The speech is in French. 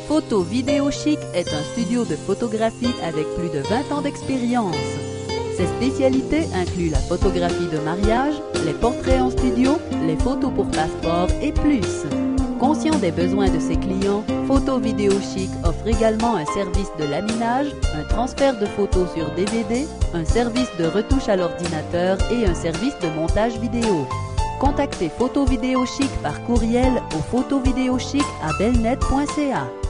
Photo Vidéo Chic est un studio de photographie avec plus de 20 ans d'expérience. Ses spécialités incluent la photographie de mariage, les portraits en studio, les photos pour passeport et plus. Conscient des besoins de ses clients, Photo Vidéo Chic offre également un service de laminage, un transfert de photos sur DVD, un service de retouche à l'ordinateur et un service de montage vidéo. Contactez Photo Vidéo Chic par courriel au photovidéochic@belnet.ca.